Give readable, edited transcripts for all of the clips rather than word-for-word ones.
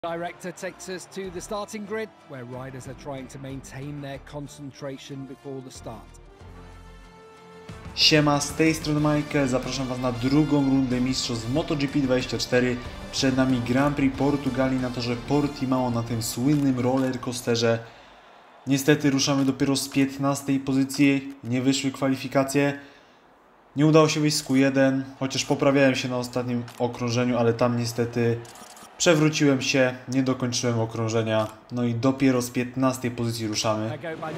Director takes us to the starting grid, where riders are trying to maintain their concentration before the start. Siema, z tej strony Michael, zapraszam Was na drugą rundę mistrzostw MotoGP 24. Przed nami Grand Prix Portugalii na torze Portimao, na tym słynnym rollercoasterze. Niestety ruszamy dopiero z 15 pozycji, nie wyszły kwalifikacje. Nie udało się wyjść z Q1, chociaż poprawiałem się na ostatnim okrążeniu, ale tam niestety przewróciłem się, nie dokończyłem okrążenia, no i dopiero z 15 pozycji ruszamy.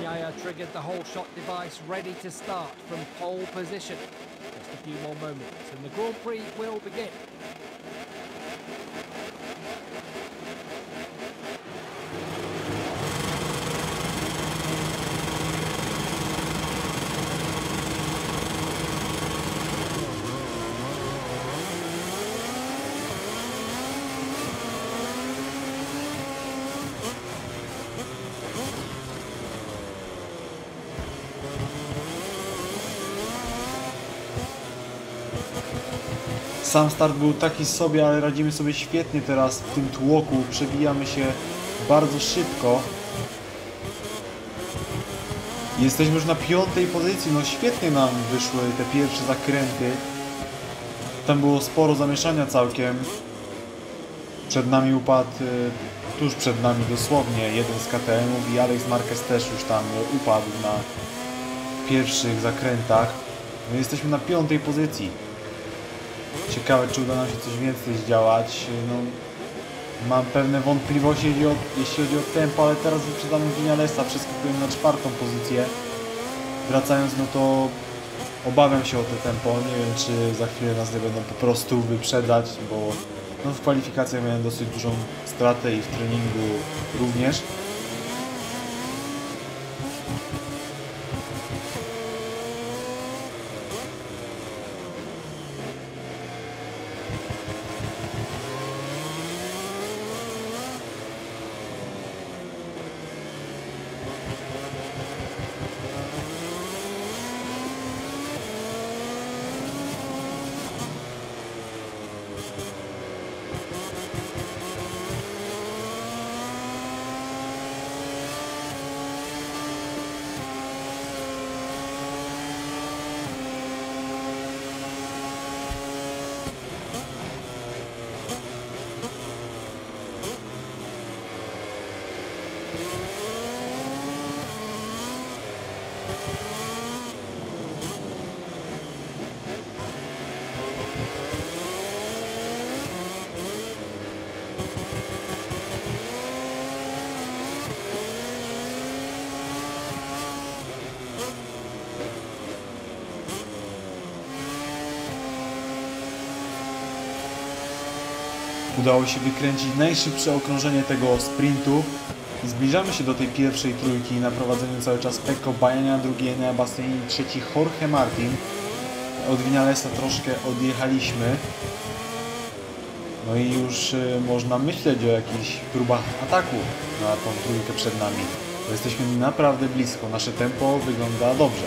Sam start był taki sobie, ale radzimy sobie świetnie teraz w tym tłoku. Przebijamy się bardzo szybko. Jesteśmy już na 5. pozycji. No świetnie nam wyszły te pierwsze zakręty. Tam było sporo zamieszania całkiem. Przed nami upadł, tuż przed nami dosłownie, jeden z KTM-ów i Alex Marquez też już tam upadł na pierwszych zakrętach. No jesteśmy na 5. pozycji. Ciekawe, czy uda nam się coś więcej zdziałać. No, mam pewne wątpliwości, jeśli chodzi o tempo, ale teraz wyprzedzamy Vinalesa, przeskakujemy na 4. pozycję. Wracając, no to obawiam się o to tempo. Nie wiem, czy za chwilę nas nie będą po prostu wyprzedzać, bo no, w kwalifikacjach miałem dosyć dużą stratę i w treningu również. Udało się wykręcić najszybsze okrążenie tego sprintu i zbliżamy się do tej pierwszej trójki. Na prowadzeniu cały czas Pecco Bagnaia, drugi Enea Bastianini, trzeci Jorge Martin. Od Vinalesa troszkę odjechaliśmy. No i już można myśleć o jakichś próbach ataku na tą trójkę przed nami. Bo jesteśmy naprawdę blisko, nasze tempo wygląda dobrze.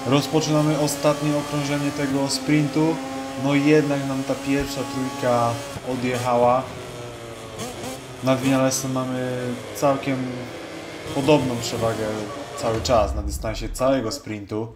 Rozpoczynamy ostatnie okrążenie tego sprintu. No i jednak nam ta pierwsza trójka odjechała. Nad Vinalesem mamy całkiem podobną przewagę cały czas na dystansie całego sprintu.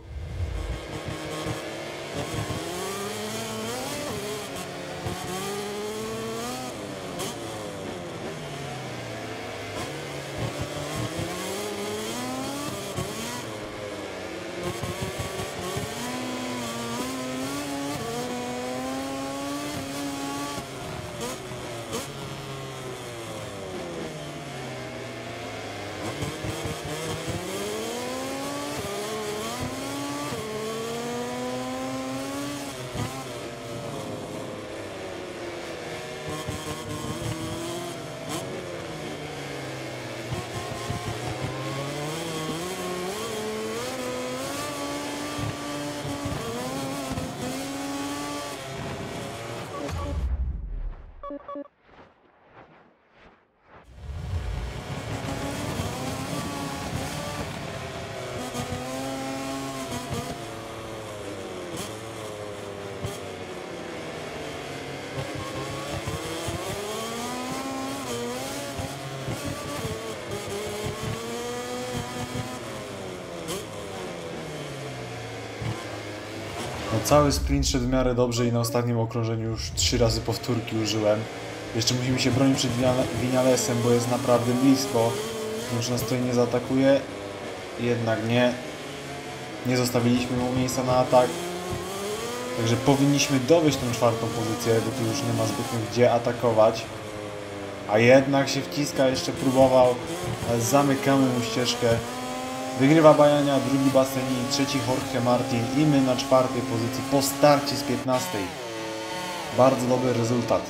No, cały sprint szedł w miarę dobrze i na ostatnim okrążeniu już 3 razy powtórki użyłem. Jeszcze musimy się bronić przed Vinalesem, bo jest naprawdę blisko. Już nas tutaj nie zaatakuje. Jednak nie. Nie zostawiliśmy mu miejsca na atak. Także powinniśmy dowieść tą 4. pozycję, bo tu już nie ma zbytnio gdzie atakować. A jednak się wciska, jeszcze próbował. Ale zamykamy mu ścieżkę. Wygrywa Bagnaia, drugi Bastianini, trzeci Jorge Martin i my na 4. pozycji po starcie z 15. Bardzo dobry rezultat.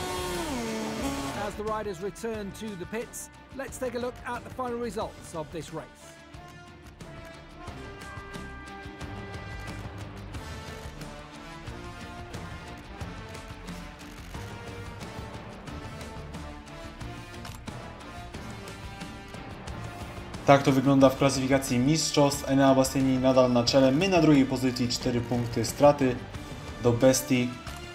As the riders return to the pits, let's take a look at the final results of this race. Tak to wygląda w klasyfikacji mistrzostw. Enea Bastianini nadal na czele. My na drugiej pozycji, 4 punkty straty do Bestii.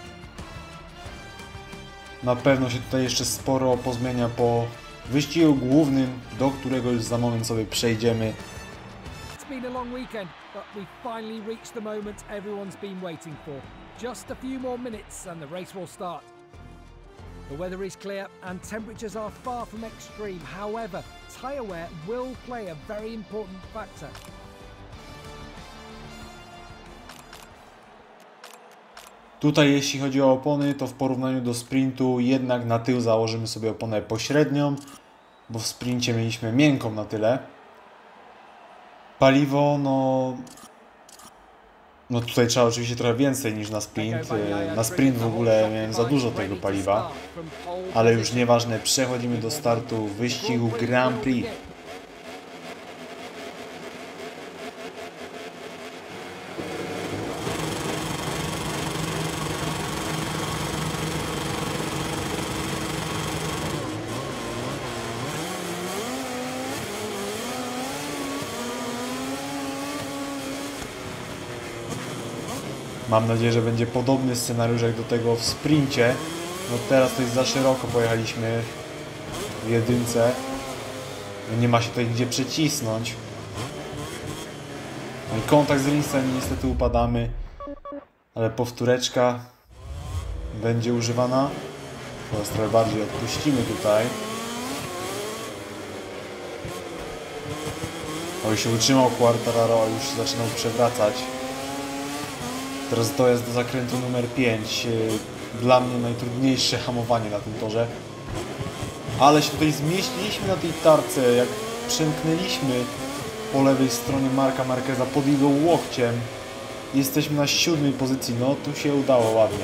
Na pewno się tutaj jeszcze sporo pozmienia po wyścigu głównym, do którego już za moment sobie przejdziemy. It's been a long weekend, but we finally reached the moment everyone's been waiting for. Just a few more minutes and the race will start. The weather is clear and temperatures are far from extreme. However, tyre wear will play a very important factor. Tutaj jeśli chodzi o opony, to w porównaniu do sprintu jednak na tył założymy sobie oponę pośrednią, bo w sprincie mieliśmy miękką na tyle. Paliwo, no tutaj trzeba oczywiście trochę więcej niż na sprint. Na sprint w ogóle miałem za dużo tego paliwa, ale już nieważne, przechodzimy do startu wyścigu Grand Prix. Mam nadzieję, że będzie podobny scenariusz jak do tego w sprincie. No teraz to jest za szeroko, pojechaliśmy w jedynce. Nie ma się tutaj gdzie przecisnąć. No i kontakt z Rinsem, niestety upadamy. Ale powtóreczka będzie używana. Teraz trochę bardziej odpuścimy tutaj. O, się utrzymał Quartararo, już zaczynał przewracać. Teraz dojazd do zakrętu numer 5. Dla mnie najtrudniejsze hamowanie na tym torze. Ale się tutaj zmieściliśmy na tej tarce, jak przemknęliśmy po lewej stronie Marka Marqueza pod jego łokciem. Jesteśmy na 7. pozycji, no tu się udało ładnie.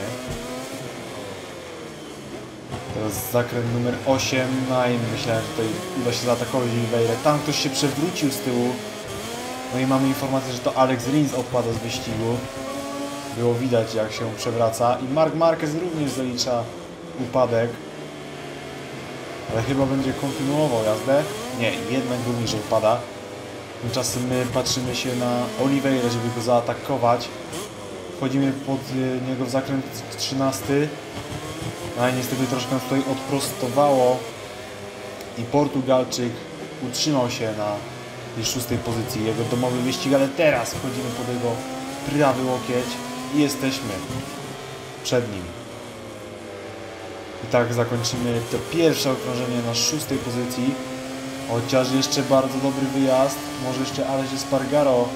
Teraz zakręt numer 8, no i myślałem, że tutaj uda się zaatakować Oliveira. Tam ktoś się przewrócił z tyłu. No i mamy informację, że to Alex Rins odpada z wyścigu. Było widać, jak się przewraca. I Marc Marquez również zalicza upadek. Ale chyba będzie kontynuował jazdę. Nie, jednak również odpada. Tymczasem my patrzymy się na Oliveira, żeby go zaatakować. Wchodzimy pod niego w zakręt 13. No i niestety troszkę nas tutaj odprostowało. I Portugalczyk utrzymał się na tej 6. pozycji. Jego domowy wyścig, ale teraz wchodzimy pod jego prawy łokieć i jesteśmy przed nim. I tak zakończymy to pierwsze okrążenie na 6. pozycji. Chociaż jeszcze bardzo dobry wyjazd. Może jeszcze Aleix Espargaro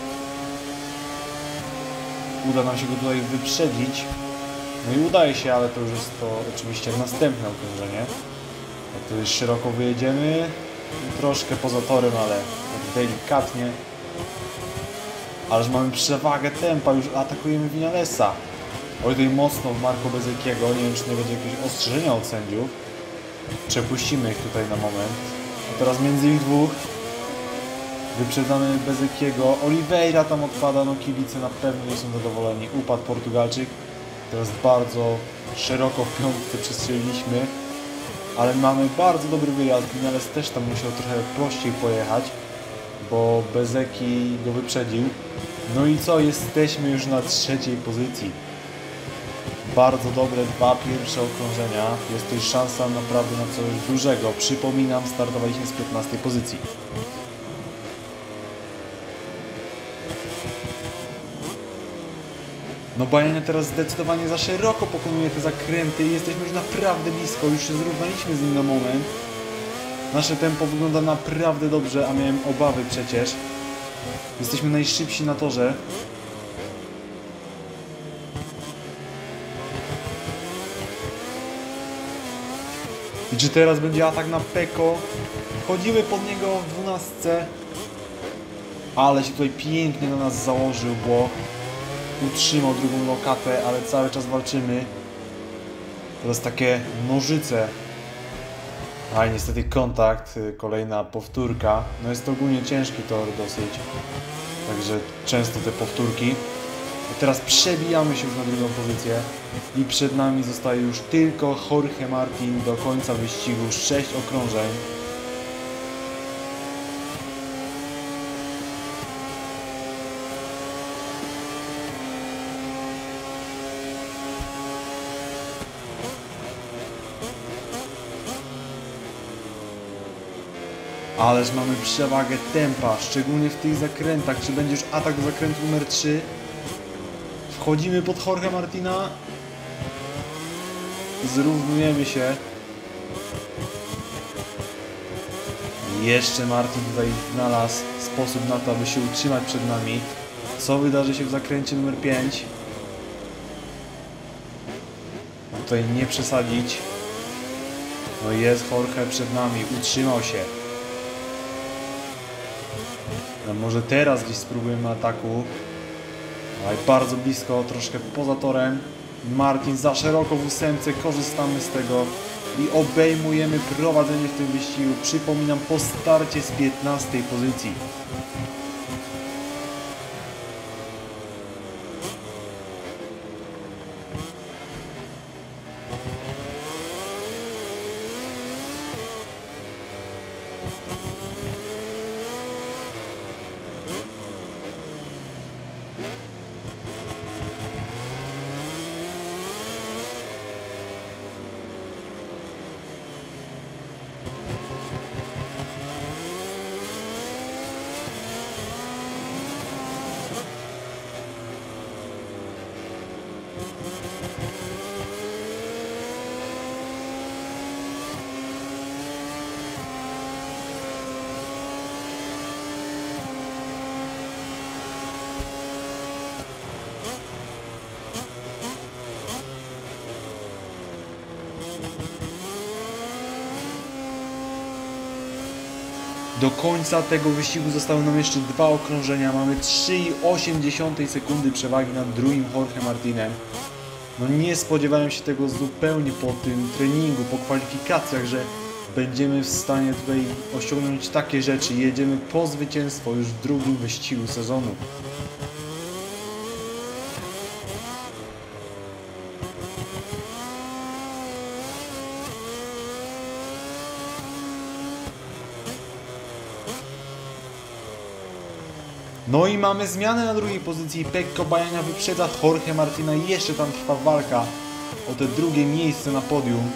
uda nam się go tutaj wyprzedzić. No i udaje się, ale to już jest to oczywiście następne okrążenie. Jak tu już szeroko wyjedziemy. Troszkę poza torem, ale tak delikatnie. Ależ mamy przewagę tempa, już atakujemy Vinalesa. Oj, tutaj mocno w Marco Bezzecchiego. Nie wiem, czy nie będzie jakieś ostrzeżenia od sędziów. Przepuścimy ich tutaj na moment. A teraz między ich dwóch wyprzedzamy Bezzecchiego. Oliveira tam odpada, no kibice na pewno nie są zadowoleni. Upadł Portugalczyk. Teraz bardzo szeroko w piątce przestrzeliliśmy. Ale mamy bardzo dobry wyjazd. Vinales też tam musiał trochę prościej pojechać, bo Bezzecchi go wyprzedził. No i co? Jesteśmy już na 3. pozycji. Bardzo dobre 2 pierwsze okrążenia. Jest tutaj szansa naprawdę na coś dużego. Przypominam, startowaliśmy z 15. pozycji. No Bajania teraz zdecydowanie za szeroko pokonuje te zakręty i jesteśmy już naprawdę blisko. Już się zrównaliśmy z nim na moment. Nasze tempo wygląda naprawdę dobrze, a miałem obawy przecież. Jesteśmy najszybsi na torze. I czy teraz będzie atak na Pecco? Wchodzimy pod niego w 12. Ale się tutaj pięknie na nas założył, bo utrzymał drugą lokatę, ale cały czas walczymy. Teraz takie nożyce. A i niestety kontakt, kolejna powtórka. No jest to ogólnie ciężki tor dosyć. Także często te powtórki. I teraz przebijamy się już na drugą pozycję. I przed nami zostaje już tylko Jorge Martin do końca wyścigu. 6 okrążeń. Ależ mamy przewagę tempa, szczególnie w tych zakrętach. Czy będzie już atak do zakrętu numer 3? Wchodzimy pod Jorge Martina. Zrównujemy się. Jeszcze Martin tutaj znalazł sposób na to, aby się utrzymać przed nami. Co wydarzy się w zakręcie numer 5? Tutaj nie przesadzić. No jest Jorge przed nami, utrzymał się. No może teraz gdzieś spróbujemy ataku. Ale bardzo blisko, troszkę poza torem. Martin za szeroko w 8, korzystamy z tego i obejmujemy prowadzenie w tym wyścigu. Przypominam, po starcie z 15. pozycji. Do końca tego wyścigu zostały nam jeszcze 2 okrążenia. Mamy 3,8 sekundy przewagi nad drugim Jorge Martinem. No nie spodziewałem się tego zupełnie po tym treningu, po kwalifikacjach, że będziemy w stanie tutaj osiągnąć takie rzeczy. Jedziemy po zwycięstwo już w drugim wyścigu sezonu. No i mamy zmianę na drugiej pozycji. Pecco Bagnaia wyprzedza Jorge Martina i jeszcze tam trwa walka o te drugie miejsce na podium.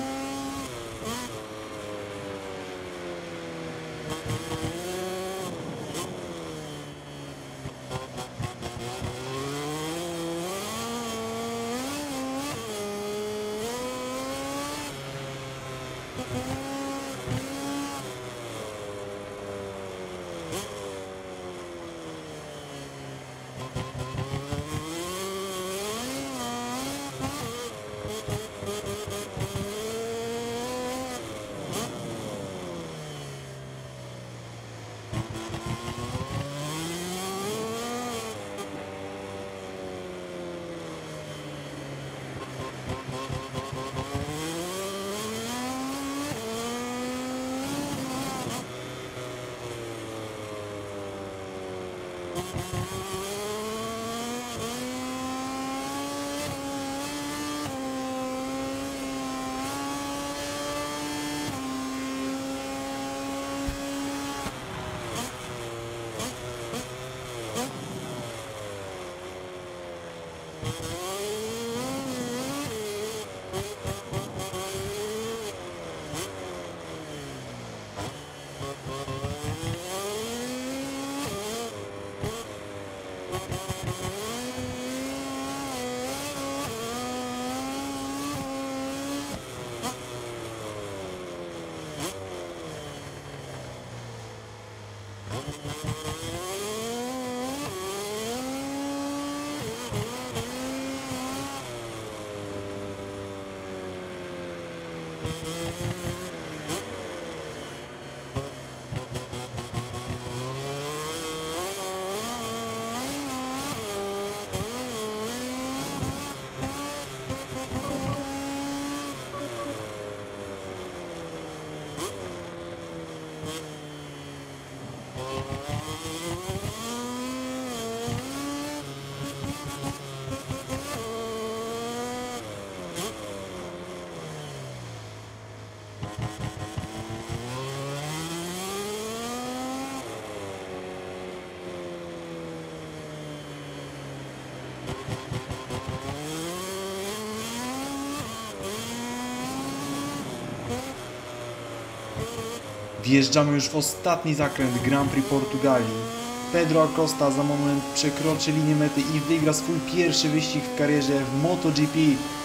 Wjeżdżamy już w ostatni zakręt Grand Prix Portugalii. Pedro Acosta za moment przekroczy linię mety i wygra swój pierwszy wyścig w karierze w MotoGP.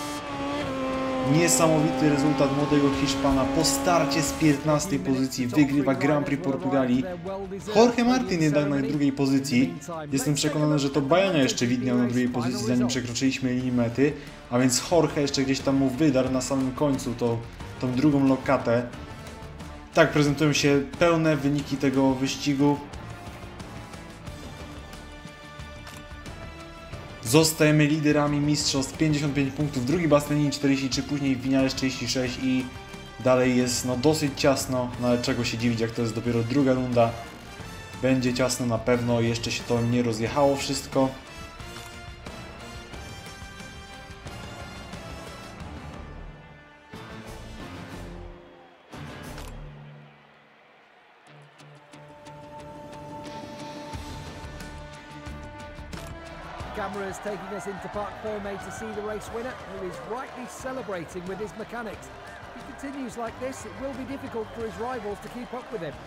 Niesamowity rezultat młodego Hiszpana. Po starcie z 15. pozycji wygrywa Grand Prix Portugalii. Jorge Martin jednak na drugiej pozycji. Jestem przekonany, że to Bagnaia jeszcze widniał na drugiej pozycji, zanim przekroczyliśmy linię mety. A więc Jorge jeszcze gdzieś tam mu wydarł na samym końcu tą drugą lokatę. Tak prezentują się pełne wyniki tego wyścigu. Zostajemy liderami mistrzostw, 55 punktów, drugi Bastianini 43, później Viñales 36 i dalej jest no dosyć ciasno, no ale czego się dziwić, jak to jest dopiero druga runda. Będzie ciasno na pewno, jeszcze się to nie rozjechało wszystko. Camera is taking us into Parc Fermé to see the race winner, who is rightly celebrating with his mechanics. If he continues like this, it will be difficult for his rivals to keep up with him.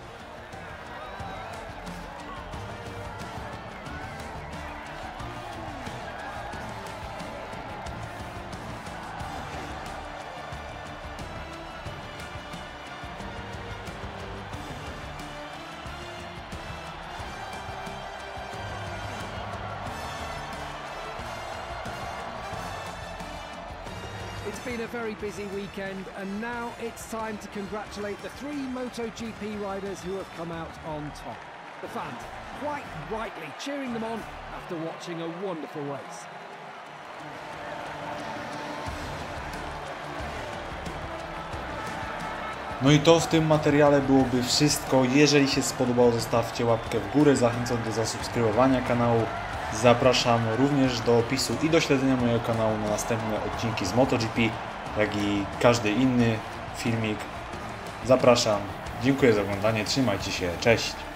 It's been a very busy weekend, and now it's time to congratulate the 3 MotoGP riders who have come out on top. The fans, quite rightly, cheering them on after watching a wonderful race. No i to w tym materiale byłoby wszystko. Jeżeli się spodobało, zostawcie łapkę w górę, zachęcam do zasubskrybowania kanału. Zapraszam również do opisu i do śledzenia mojego kanału na następne odcinki z MotoGP, jak i każdy inny filmik. Zapraszam, dziękuję za oglądanie, trzymajcie się, cześć!